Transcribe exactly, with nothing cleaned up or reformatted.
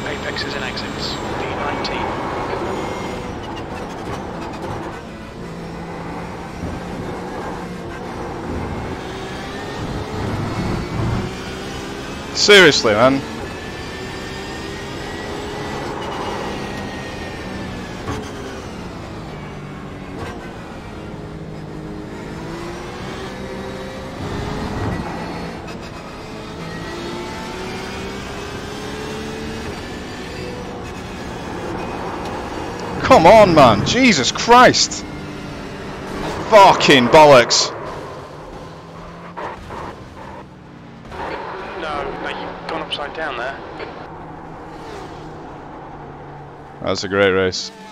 apexes and exits. V nineteen. Seriously, man. Come on, man. Jesus Christ. Fucking bollocks. No, no, you've gone upside down there. That's a great race.